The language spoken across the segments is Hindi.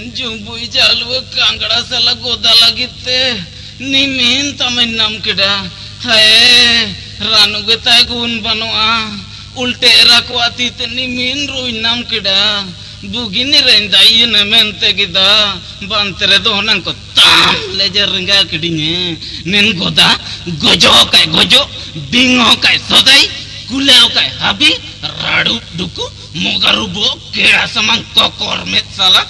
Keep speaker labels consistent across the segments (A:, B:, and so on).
A: जुबुई जालवे कांगड़ा साला गोदा लगिते निमीन तमिन नाम किड़ा हाय रानू गेताय गुन बनोआ उल्टे रखवाती ते निमीन रोई नाम किड़ा बुगिनी रेंदाई न मेंते किदा बांतरे दोहनन को ताम लेजर रिंगा किडिने नेन गोदा गोजो बिंगो काय सोदाई कुलेओ काय हाबी राडू दुकु मोगारुबो केड़ा समंग कोकोर में साला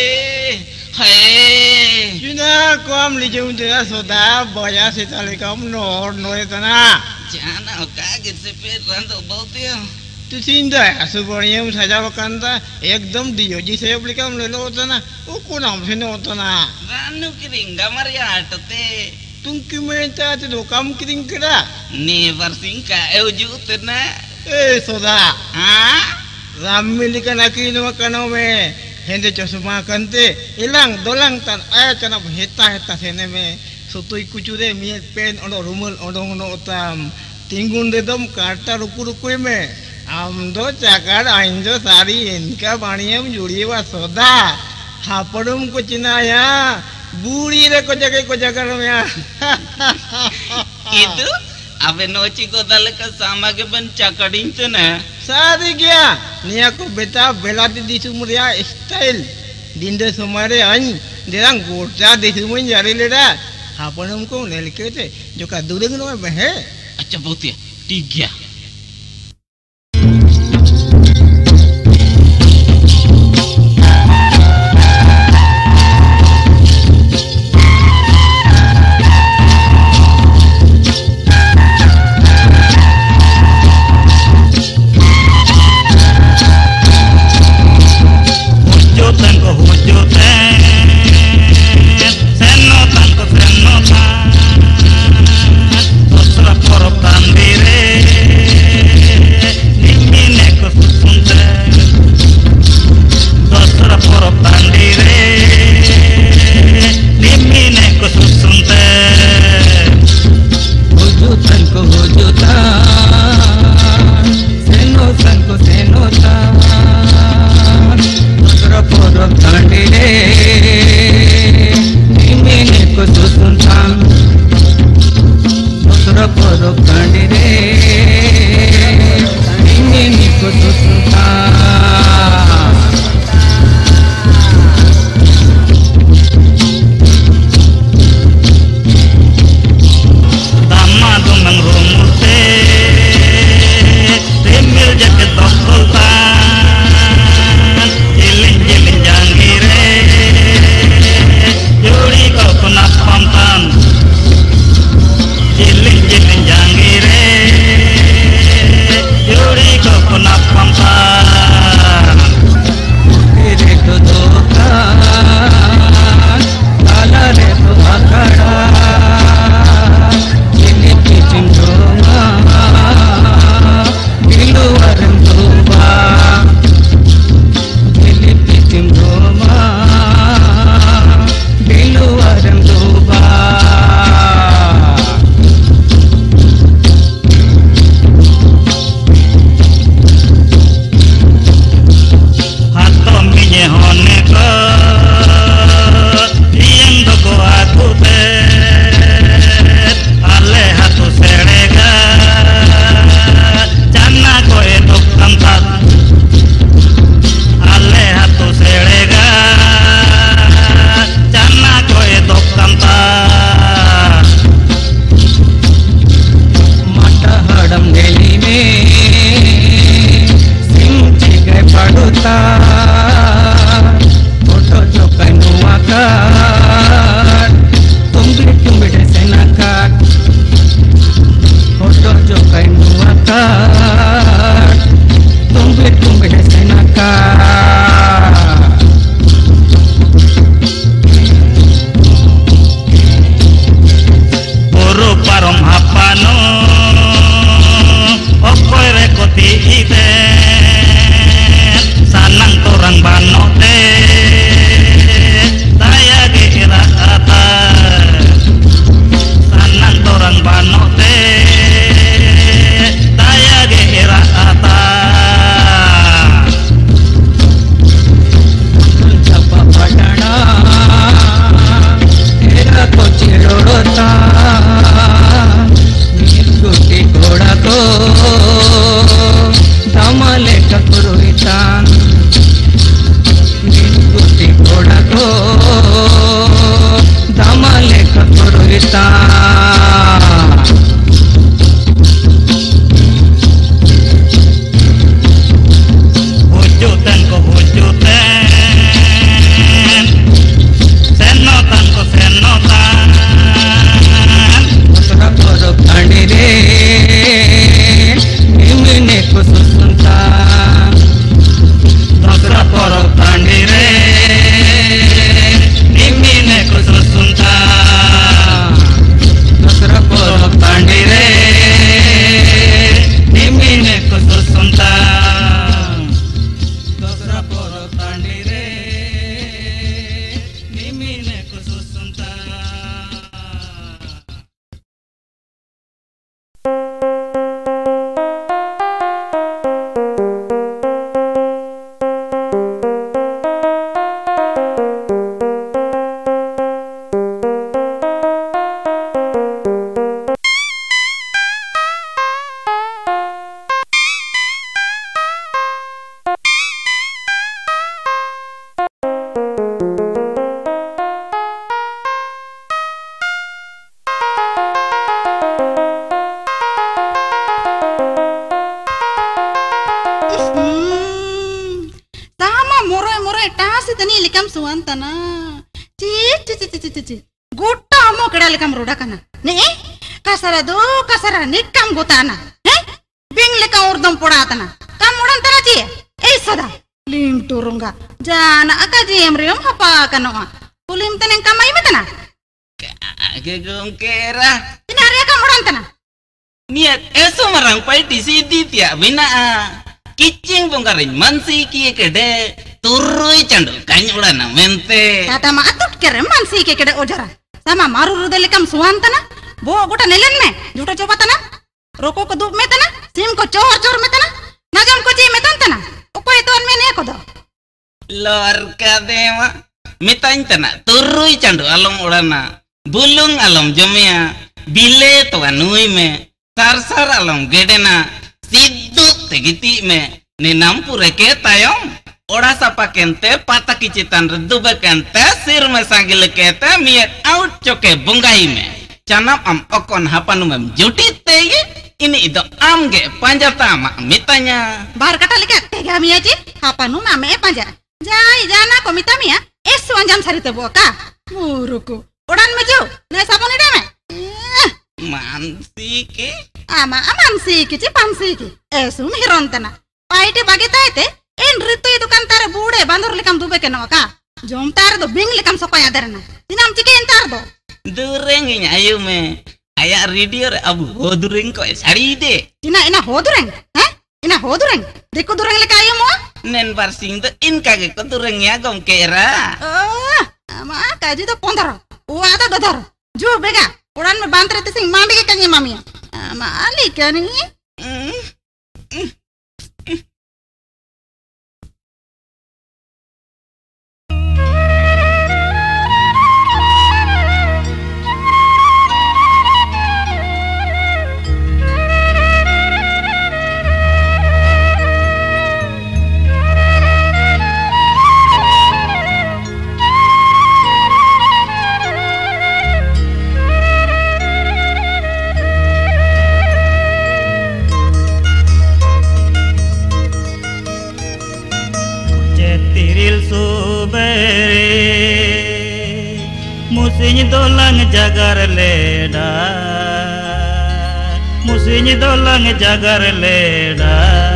A: हाय जुना कम लीजूं दे सोदा बोया से ताले कम नोए तना जाना का किसे पे रंदो बहुतिया tu sinda asuborium saja wakanda ekdom dio ji saya beli kamu lelo तना uku nam sini तना ranu kiring gamar ya atote tungki menta tu kamu kiring kira never singka euju तना soda ramili kan aki no makano me hende chosuma kante ilang dolang tan kana heta sene me sotoi kucure mi pen ono rumul ono otam tinggun de dom karta ruku me आमदो चकर आइंदो सारी इनका बाणियम जुड़ी वा सोदा हापड़ुम को चिनाया बूढ़ी रे को जगह में itu ave noci ko dal ka sama ke ban cakadin tu na सारी क्या निया को बेटा बेलाती दिसुमरिया स्टाइल दिंदे समारे अन देरंग गोटा दिसुमन जारी लेड़ा हापड़ुम को नेलके थे जो का दूरंग नो में है अच्छा बहुत ही ठीक गया
B: Jiling jiling jangire lekam suantana. Ci. Gota mo keda lekam roda kana. Ne? Kasara do kasara nikam gotana. Bing lekam urdom podatana. Kam udan tana ci. Sada. Lim turunga. Jana akaji emrium hapa kanoa. Pulim teneng kamai metana.
A: Kagong kera.
B: Pinari kam udan tana.
A: Niat eso marang pai di sini tiap bina kicing bongkarin mansi kie kede turui candu kanyulan mente.
B: Tata ma atut kere mansi kie kede ojara. Sama maruru delikam suantana. Bo gota nelen me. Juta coba tana. Roko ko dup metana. Sim ko cor metana. Najam ko ji metantana. Upo ituan mene ko do.
A: Lor kadema. Mitantana turui candu alom urana. Bulung alom jomia. Bile to anui me. Sar alom gedena siddu tegiti me ni nampure ke tayom ora sapa kente pata kicitan redu bekente sir me sanggil kete miet out coke bungkai me canap am okon hapanu mem juti tege ini itu am ge panjatama mitanya
B: bar kata likat tega mia ci hapanu mame panja jai jana ko mitamia esu anjam sari te boka muruku udan meju ne sapone deme
A: mansiki
B: ama amansiki ci pansiki esum hirontana paite bagita ite en ritu itu kan tar bude bandur lekam dube ke noka jom tar do bing lekam sokoy adarna dinam cike entar do
A: dureng nya ayu me aya radio re abu hodureng ko sari de
B: ina hodureng ina hodureng deku dureng leka ayu mo
A: nen parsing to in kage ko dureng ya gom kera
B: ama kaji to pondar uata dodor jo bega uran me bantre te sing mandi ke kanyi mamia mali kani
C: Musinya dolang jagar leda, musinya dolang jagar leda.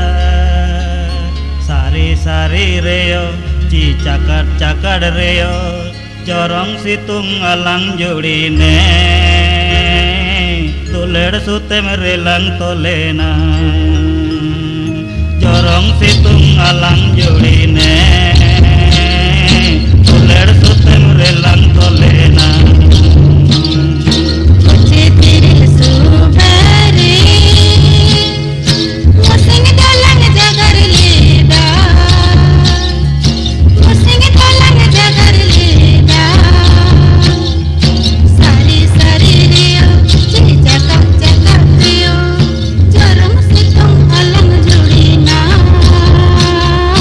C: Sari reo, cakar reo, corong situng alang jodine, tuler sutem relang tolena. Corong situng alang jodine, tuler sutem relang tolena.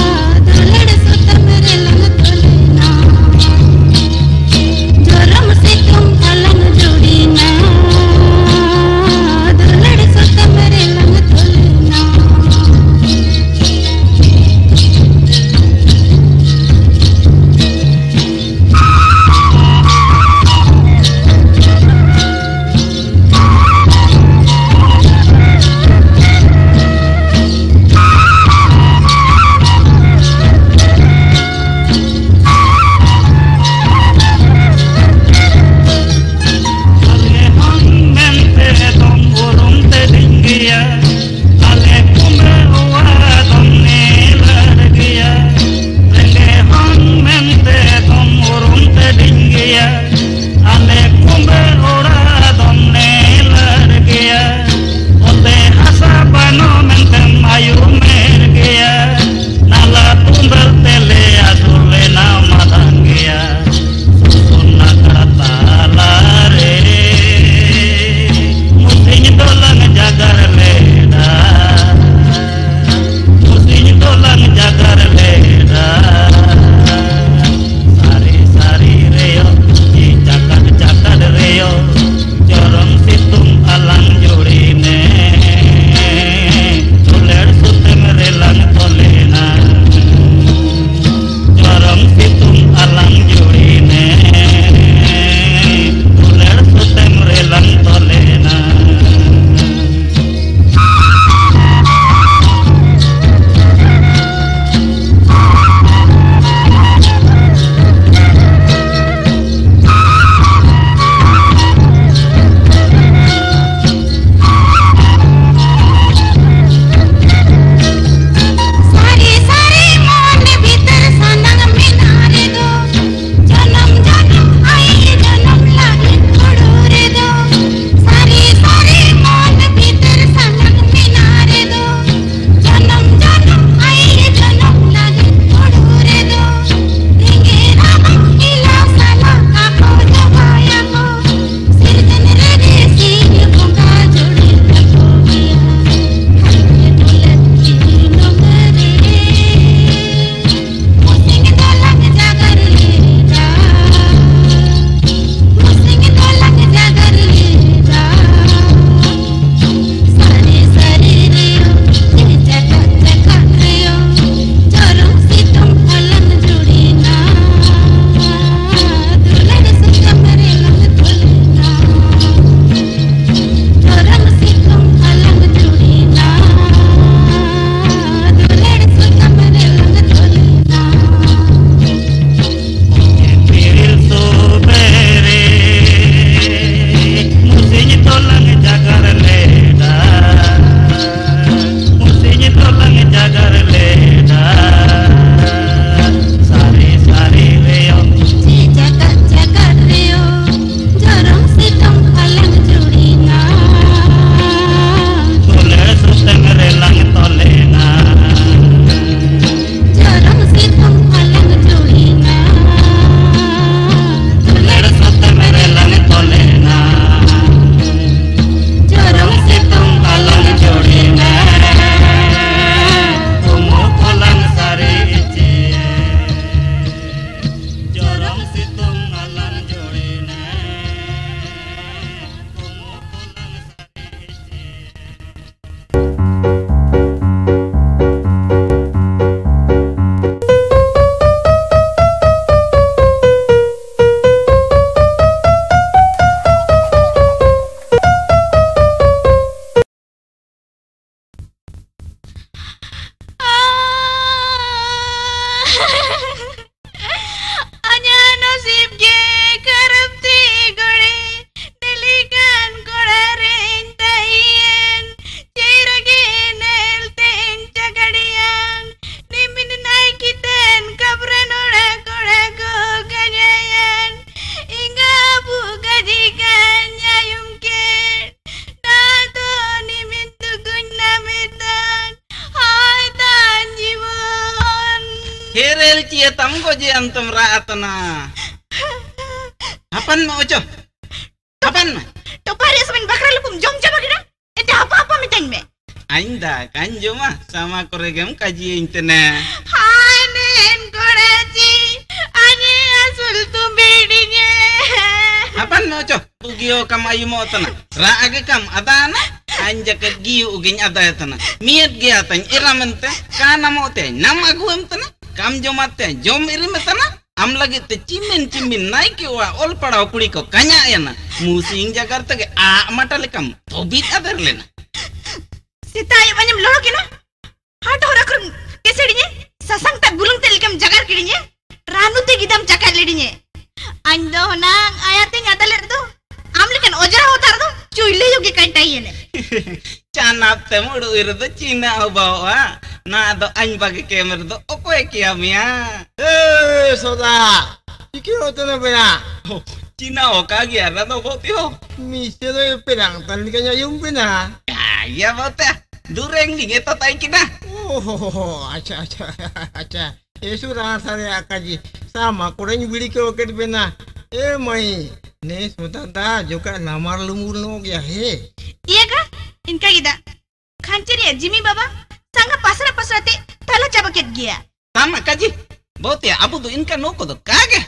B: Yo no sé
A: Tel cie tam ko je antum raatna. Hapan mo ocho. Hapan mo.
B: To pares min bakra lukum jom jama kira. Eta apa mitain me.
A: Ainda kan joma sama koregem kaji intena.
B: Hanen koraji. Ane asul tu bedinya.
A: Hapan mo ocho. Ugio kam ayu mo tana. Raage kam adana. Anja ke giu ugin ada tana. Miet gia tan iramente kana mo te nam aguem tana. Kam jomate jom irim tana. Am lagi te cimin naik wa ol padau kuri ko kanya ya na. Musing Jakarta ke a mata lekam. Tobit adar lena.
B: Sita ayo banyam loro kina. Hat hora krum kesedinya. Sasang tak bulung telikam jagar kirinya. Ranu te gidam cakar lidinya. Ando nang ayate nyata ler tu. Amle kan ojara hotar tu. Cuile yogi kantai ne.
A: Canap temu do irdo Cina bawa. Na do añ bagi kemer do okoe kiamia.
D: Soda. Iki otene pena.
A: Cina oka giara do botio.
D: Mise do penang tan kanya yung pena.
A: Ya bote. Dureng ni geto tai kina.
D: Oh, acha. Esu rasane akaji. Sama kurang bili ke oket pena. Mai. Ne sutanta juga namar lumur no gya he.
B: Iya kah? Inka gida. Kanceri ya Jimmy baba. Sangka pasra te tala cabaket gia.
A: Sama kaji. Bote abu do inka noko do kage.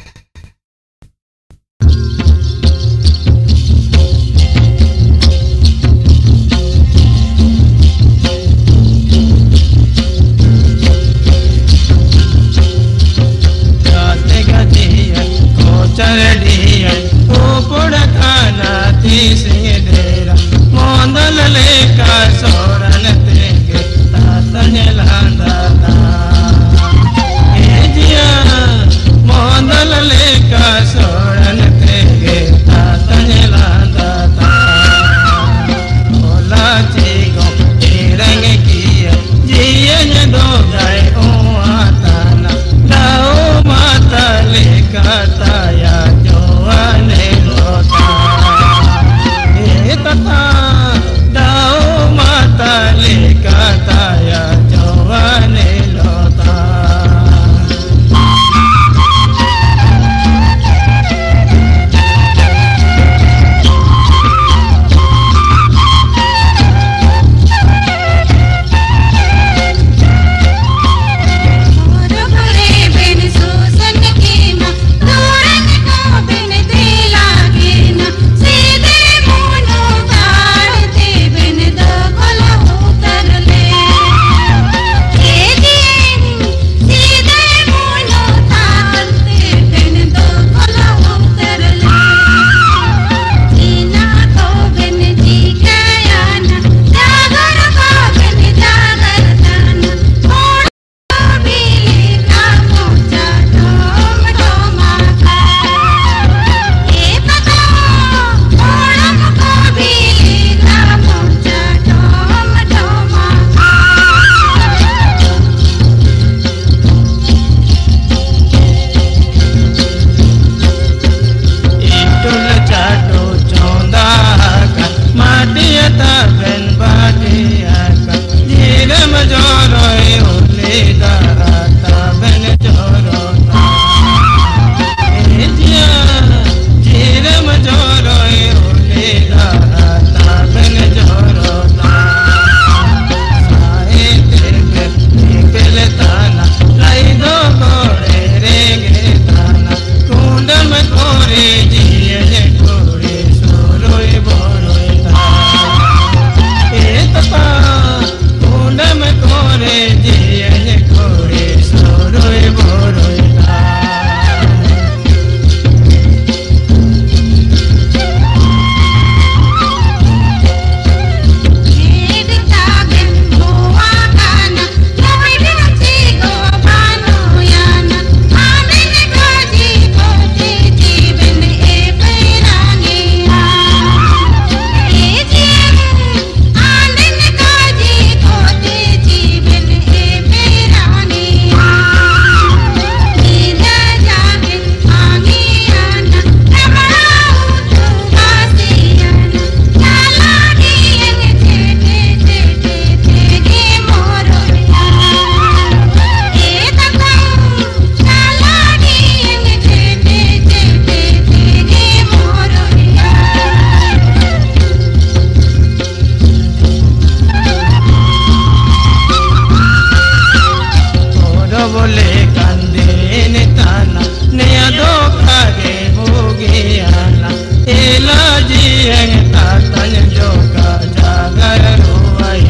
D: बोले कंदे ने ताना नया दो कागे होगे आना एला जी तातन जो का जागर रोई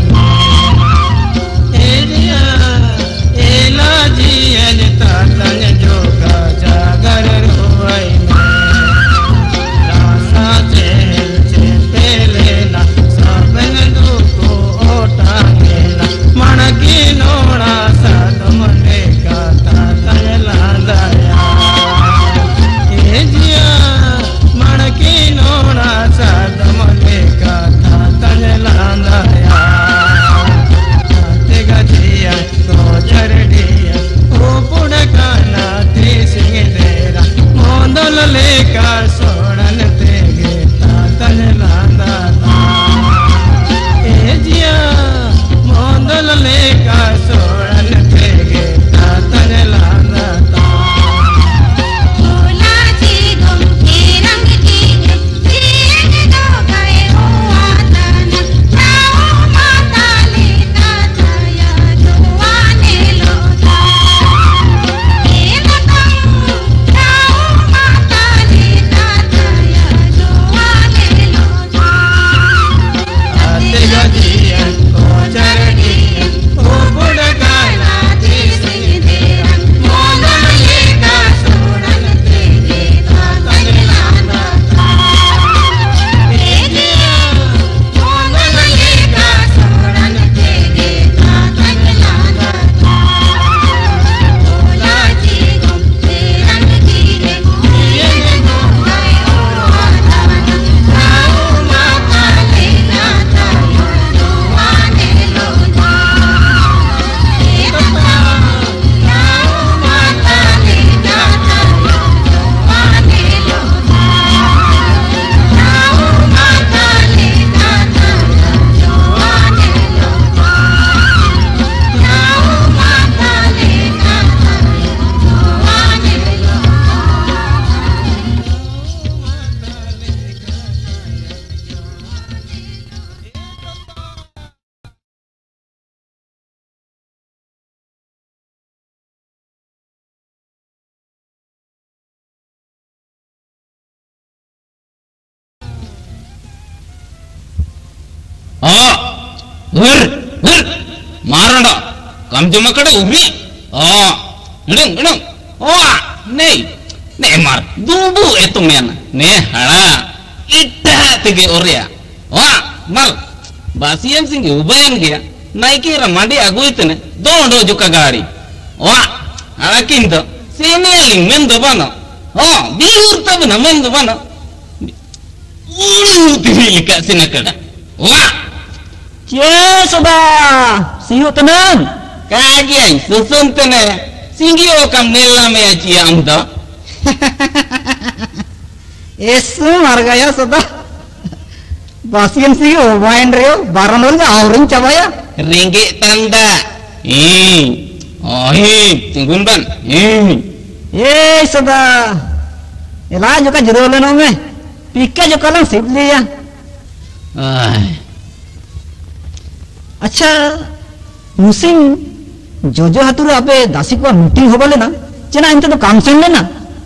D: एलिया एला जी तातन जो का जागर रोई रासा चेल पहले ना सबन दुखो ओटांगेला मणकी नोड़ा सात मने का तातन लांदाया ए जिया मणकी नोड़ा सात मने का तातन लांदाया ताते गजिया तो चरडिया ओ पुड़का नाती सिंह तेरा मोंदल लेकर सोड़न तेगे तातन लांदा ए जिया मोंदल लेकर सोड़न तेगे तातन लांदा
B: भोला जी गुम के रंग की जीन दो गए हो आतन जाओ माता लेता दया जुआने लोटा ए मतम जाओ माता लेता दया जुआने लोटा
D: ताते गजिया तो चरडिया ओ पुड़का नाती सिंह तेरा मोंदल लेकर सोड़न तेगे तातन लांदा ए जिया मोंदल लेकर सोड़न तेगे तातन लांदा भोला जी गुम के रंग की जीन दो गए हो आतन जाओ माता लेता दया जुआने लोटा ए मतम जाओ माता लेता दया जुआने लोटा जाओ माता लेता दया जुआने लोटा जाओ माता लेता
A: ಮಾರೋಣ ಕಂಜಮ ಕಡೆ ಉರಿ ಇಡಂಗ್ ಇಡಂಗ್ ನೇ ನೇ ಮಾರ್ ದುಂಬು ಎತ್ತು ಮೇನ ನೇ ಹಳ ಇಟ್ಟ ತೆಗೆ ಒರ್ಯ ಮರ್ ಬಾಸಿಯಂ ಸಿಂಗ್ ಉಬಯನ್ ಗೆ ನೈಕೀರ ಮಂಡಿ ಆಗೋಯ್ತನೆ ದೋಂಡೋ ಜುಕ ಗಾಡಿ ಅಳಕಿಂತ ಸೇನೆಯಲ್ಲಿ ಮೆಂದು ಬನ ಬೀರ್ತವ ನಮೆಂದು ಬನ ಊರು ತಿರಿಲಿಕ ಸಿನ ಕಡೆ
E: Cie sudah siu tenang.
A: Kagian susun tene singgi okam nela me aci amda.
E: Esu harga ya sudah. Basian siu main reo baranol ga aurin cabaya.
A: Ringgit tanda. Tinggun ban.
E: Sudah. Ela juga judul nome. Pika juga lang sibli ya. अच्छा मुसिंग जो हाथुर आपे दासी को मीटिंग हो बोले ना चना इनते तो काम सेन लेना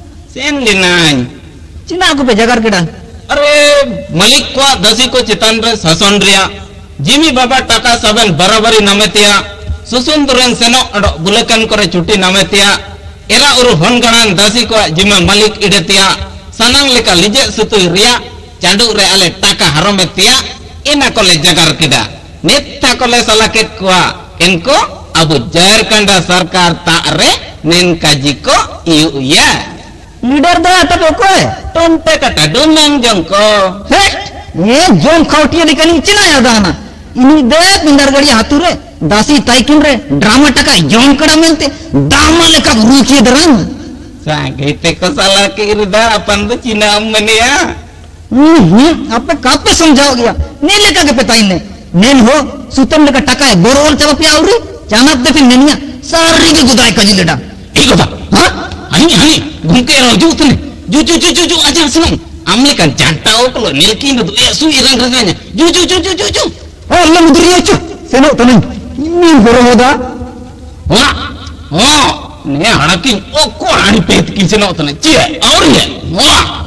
E: चना आपको पे जगार केड़ा
A: अरे मलिक को दासी को चितान रे ससन रिया जिमी बाबा टाका सबन बराबरी नमेतिया सुसुंदरन सेनो अडो बुलेकन करे छुट्टी नमेतिया एरा उरु होनगणान दासी को जिमा मलिक इडेतिया सनंग लेका लिजे सुतु रिया चांडू रे आले टाका हरमेतिया इना को ले जगार केड़ा नेता कोले सलाकेत कुआ इनको अब झारखंड सरकार तारे नेन काजी को इउ या
E: लीडर दा tapi koy
A: tonte kata dunang jongko
E: ये जोन खाउटिया निकली चिना या दाना ini de pindar gadi hature dasi taikin re drama taka जोन कड़ा मिलते दामा लेका रुचि दरन
A: sagete ko salakir da अपन तो चिना मनिया
E: आपे कापे समझाओ गया ने लेका के पेताइन ने नेन हो सुतम लेका टका है बोरोल चबा पे आउरी जानत दे फिर नेनिया सारी के गुदाई कजी लेडा
A: ए गोदा हां हनी घुमके रो जुतने ju aja senang amne kan jantau kalau nilki itu ya su irang ranganya ju
E: oh lem duri aja senok tenang ini boromoda
A: wah ने हड़की ओ को हाड़ी पेट की चलो तने चे और ये वाह